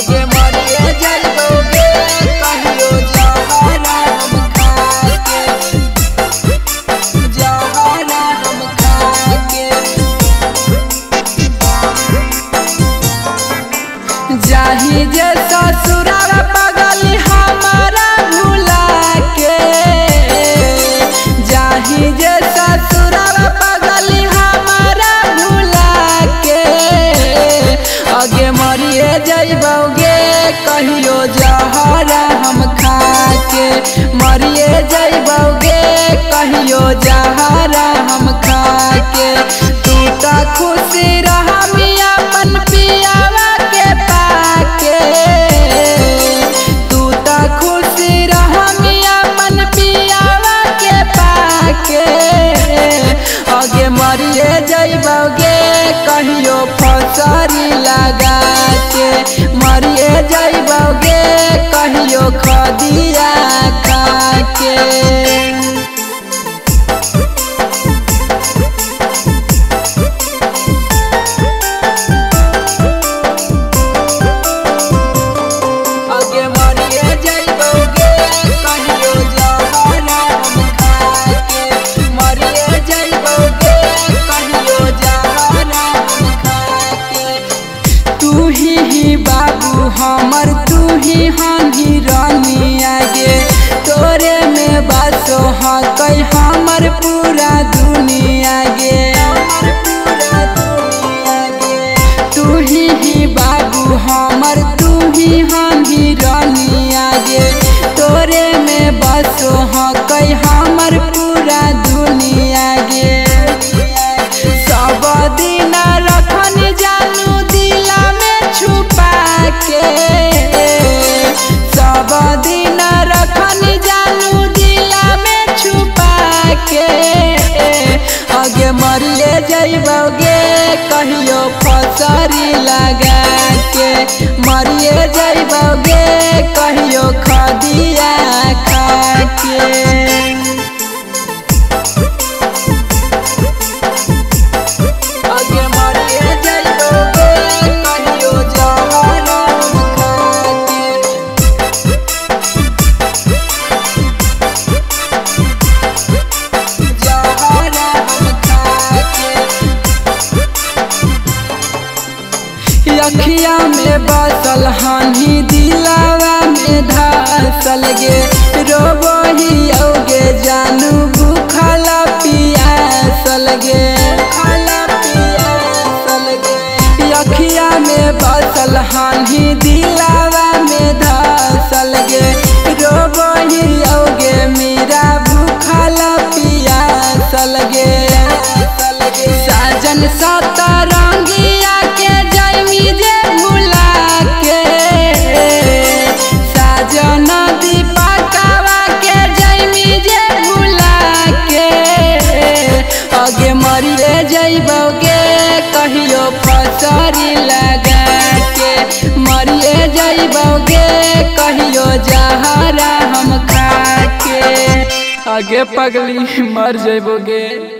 आगे मरिए जाइबोगे कहियो जहरा हम खाके, जहरा हम खाके। जाही जे ससुराल पगली हमारा भुला के, जाही जे ससुराल पगली हमारा भुला के। आगे मरिए जाइबोगे कहियो जहरा हम खाके, मरिए जाइबोगे कहियो जहरा हम खाके। तू तो खुशी रहा मियां अपन पियावा के पाके, तू तो खुशी रहा मियां अपन पियावा के पाके। आगे मरिए जाइबोगे कहियो फसरी लगा के, मरिए जाइबोगे कहियो खदिया खाके। आगे मरिए जाइबोगे कहियो जहरा हम खाके, मरिए जाइबोगे कहियो जहरा हम खाके। तू ही बाबू हमर, तू ही हानि रानिया गे, तोरे में बसो हकै हमर पूरा दुनिया गे, हमर पूरा दुनिया गे। तू ही बाबू हमर, तू ही हानि रानिया गे, तोरे में बसो हकै हमर पूरा दुनिया गे। सब दिन रखन जानू दिला में छुपा के, सब दिन रखन जानू दिला में छुपा के। आगे मरिए जाइबोगे कहियो फसरी लगा के, मरिए जाइबोगे कहियो खदिया खाके। आगे मरिए जाइबोगे कहियो जहरा हम खाके, जहरा हम खाके। अखिया में बसल हानि दिलावा में धसल गे, रोबही औगे जानू भूखल पियासल गे, भूखल पियासल गे। अखिया में बसल हानि दिलावा में धसल गे, रोबही औगे मीरा भूखल पियासल गे। साजन सतरंगिया के जैमी जे भुला के, साजन दीपकवा के जैमी जे भुला के। आगे मरिए जाइबोगे कहियो फसरी लगा के, मरिए जाइबोगे कहियो जहरा हम खाके। आगे पगली मर जाइबोगे।